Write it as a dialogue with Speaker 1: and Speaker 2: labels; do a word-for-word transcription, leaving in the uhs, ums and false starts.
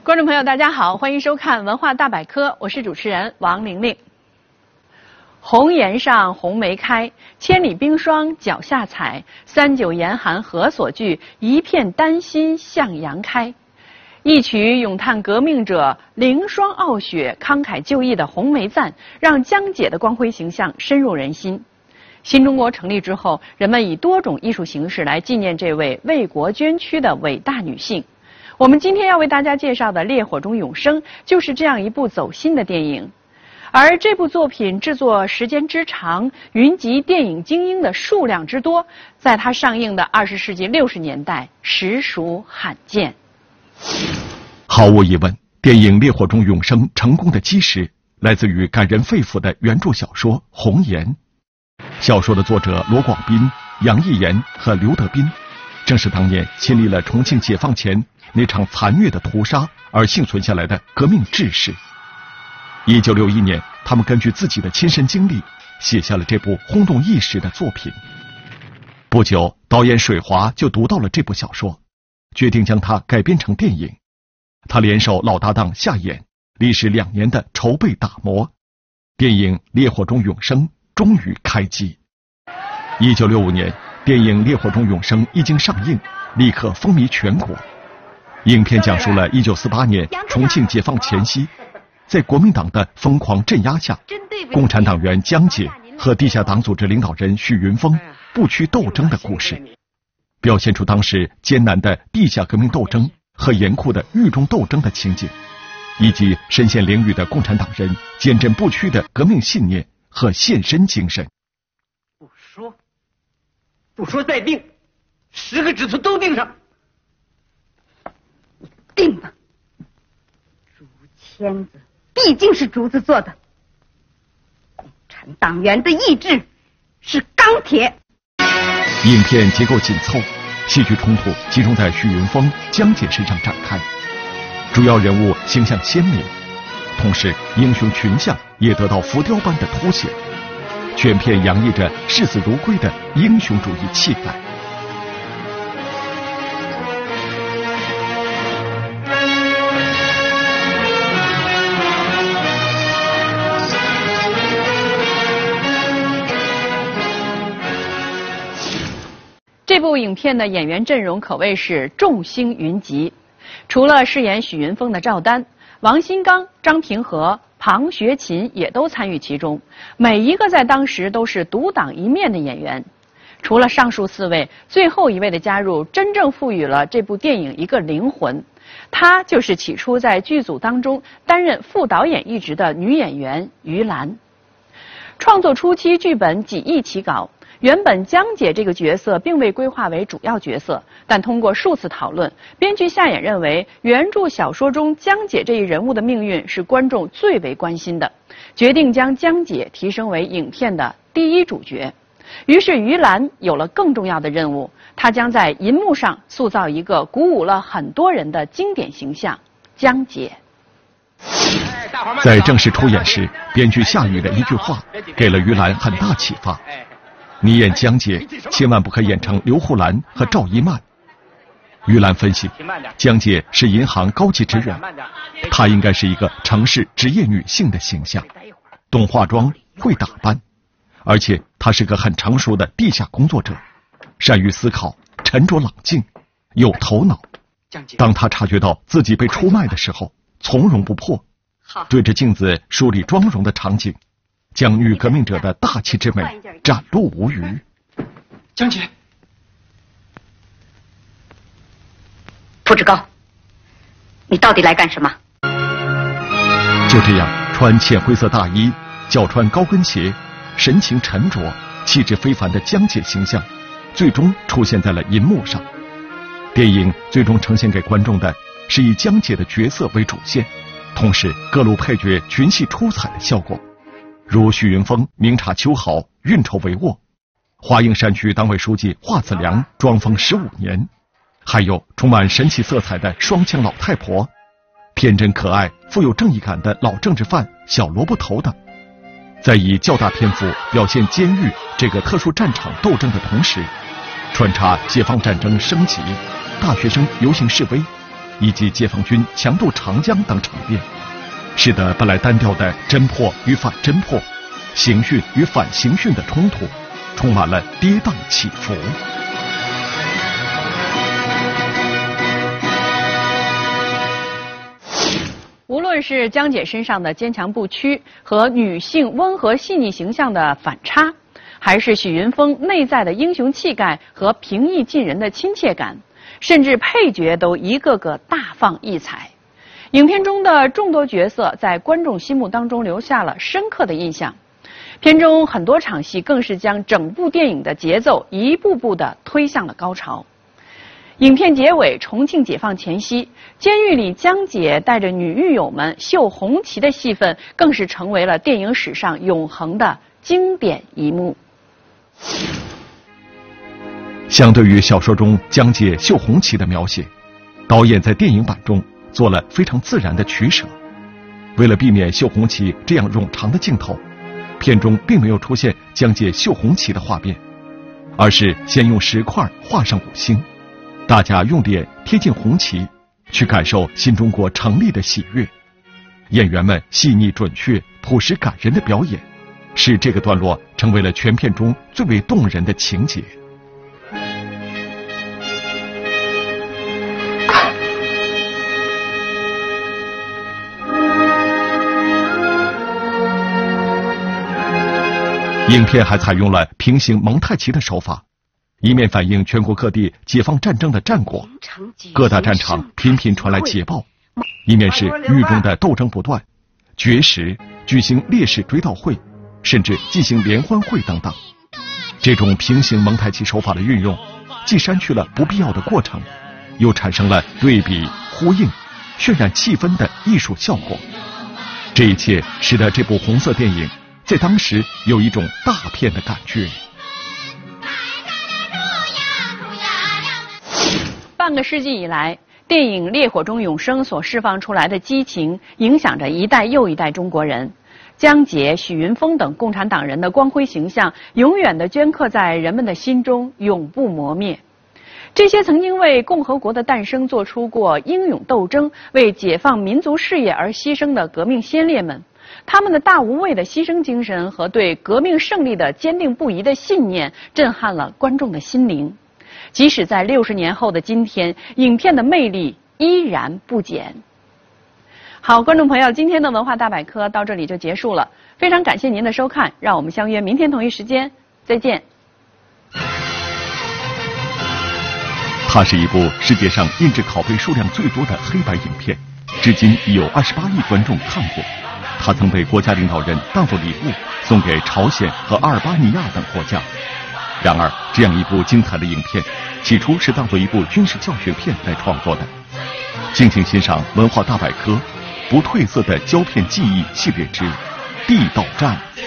Speaker 1: 观众朋友，大家好，欢迎收看《文化大百科》，我是主持人王玲玲。红颜上红梅开，千里冰霜脚下踩。三九严寒何所惧？一片丹心向阳开。一曲咏叹革命者凌霜傲雪、慷慨就义的红梅赞，让江姐的光辉形象深入人心。新中国成立之后，人们以多种艺术形式来纪念这位为国捐躯的伟大女性。我们今天要为大家介绍的《烈火中永生》就是这样一部走心的电影。而这部作品制作时间之长，云集电影精英的数量之多，在它上映的二十世纪六十年代实属罕见。
Speaker 2: 毫无疑问，电影《烈火中永生》成功的基石来自于感人肺腑的原著小说《红颜》。小说的作者罗广斌、杨毅言和刘德斌，正是当年亲历了重庆解放前那场残虐的屠杀而幸存下来的革命志士。一九六一年，他们根据自己的亲身经历，写下了这部轰动一时的作品。不久，导演水华就读到了这部小说，决定将它改编成电影。他联手老搭档夏衍，历时两年的筹备打磨，电影《烈火中永生》终于开机。一九六五年，电影《烈火中永生》一经上映，立刻风靡全国。影片讲述了一九四八年重庆解放前夕，在国民党的疯狂镇压下，共产党员江姐和地下党组织领导人许云峰不屈斗争的故事，表现出当时艰难的地下革命斗争和严酷的狱中斗争的情景，以及身陷囹圄的共产党人坚贞不屈的革命信念和献身精神。
Speaker 3: 不说，不说再定，十个指头都定上。
Speaker 4: 定吧，竹签子毕竟是竹子做的，共产党员的意志是钢铁。
Speaker 2: 影片结构紧凑，戏剧冲突集中在许云峰、江姐身上展开，主要人物形象鲜明，同时英雄群像也得到浮雕般的凸显，全片洋溢着视死如归的英雄主义气概。
Speaker 1: 这部影片的演员阵容可谓是众星云集，除了饰演许云峰的赵丹，王新刚、张平和、庞学勤也都参与其中，每一个在当时都是独当一面的演员。除了上述四位，最后一位的加入真正赋予了这部电影一个灵魂，她就是起初在剧组当中担任副导演一职的女演员于兰。创作初期，剧本几易其稿，原本江姐这个角色并未规划为主要角色，但通过数次讨论，编剧夏衍认为原著小说中江姐这一人物的命运是观众最为关心的，决定将江姐提升为影片的第一主角。于是于兰有了更重要的任务，她将在银幕上塑造一个鼓舞了很多人的经典形象——江姐。
Speaker 2: 在正式出演时，编剧夏雨的一句话给了于兰很大启发：你演江姐，千万不可演成刘胡兰和赵一曼。于兰分析，江姐是银行高级职员，她应该是一个城市职业女性的形象，懂化妆，会打扮，而且她是个很成熟的地下工作者，善于思考，沉着冷静，有头脑。当她察觉到自己被出卖的时候，从容不迫，对着镜子梳理妆容的场景，将女革命者的大气之美展露无余。
Speaker 3: 江姐，
Speaker 4: 蒲志高，你到底来干什么？
Speaker 2: 就这样，穿浅灰色大衣，脚穿高跟鞋，神情沉着、气质非凡的江姐形象，最终出现在了银幕上。电影最终呈现给观众的是以江姐的角色为主线，同时各路配角群戏出彩的效果，如许云峰明察秋毫，运筹帷幄；华映山区党委书记华子良装疯十五年，还有充满神奇色彩的双枪老太婆，天真可爱、富有正义感的老政治犯小萝卜头等。在以较大篇幅表现监狱这个特殊战场斗争的同时，穿插解放战争升级、大学生游行示威、 以及解放军强渡长江等场面，使得本来单调的侦破与反侦破、刑讯与反刑讯的冲突，充满了跌宕起伏。
Speaker 1: 无论是江姐身上的坚强不屈和女性温和细腻形象的反差，还是许云峰内在的英雄气概和平易近人的亲切感，甚至配角都一个个大放异彩。影片中的众多角色在观众心目当中留下了深刻的印象。片中很多场戏更是将整部电影的节奏一步步地推向了高潮。影片结尾，重庆解放前夕，监狱里江姐带着女狱友们绣红旗的戏份，更是成为了电影史上永恒的经典一幕。
Speaker 2: 相对于小说中江姐绣红旗的描写，导演在电影版中做了非常自然的取舍。为了避免绣红旗这样冗长的镜头，片中并没有出现江姐绣红旗的画面，而是先用石块画上五星，大家用脸贴近红旗，去感受新中国成立的喜悦。演员们细腻准确、朴实感人的表演，使这个段落成为了全片中最为动人的情节。影片还采用了平行蒙太奇的手法，一面反映全国各地解放战争的战果，各大战场频频传来捷报；一面是狱中的斗争不断，绝食、举行烈士追悼会，甚至进行联欢会等等。这种平行蒙太奇手法的运用，既删去了不必要的过程，又产生了对比、呼应、渲染气氛的艺术效果。这一切使得这部红色电影在当时有一种大片的感觉。
Speaker 1: 半个世纪以来，电影《烈火中永生》所释放出来的激情，影响着一代又一代中国人。江姐、许云峰等共产党人的光辉形象，永远地镌刻在人们的心中，永不磨灭。这些曾经为共和国的诞生做出过英勇斗争、为解放民族事业而牺牲的革命先烈们，他们的大无畏的牺牲精神和对革命胜利的坚定不移的信念，震撼了观众的心灵。即使在六十年后的今天，影片的魅力依然不减。好，观众朋友，今天的文化大百科到这里就结束了，非常感谢您的收看，让我们相约明天同一时间再见。
Speaker 2: 它是一部世界上印制拷贝数量最多的黑白影片，至今已有二十八亿观众看过。它曾被国家领导人当作礼物送给朝鲜和阿尔巴尼亚等国家。然而，这样一部精彩的影片，起初是当作一部军事教学片来创作的。敬请欣赏《文化大百科》不褪色的胶片记忆系列之《地道战》。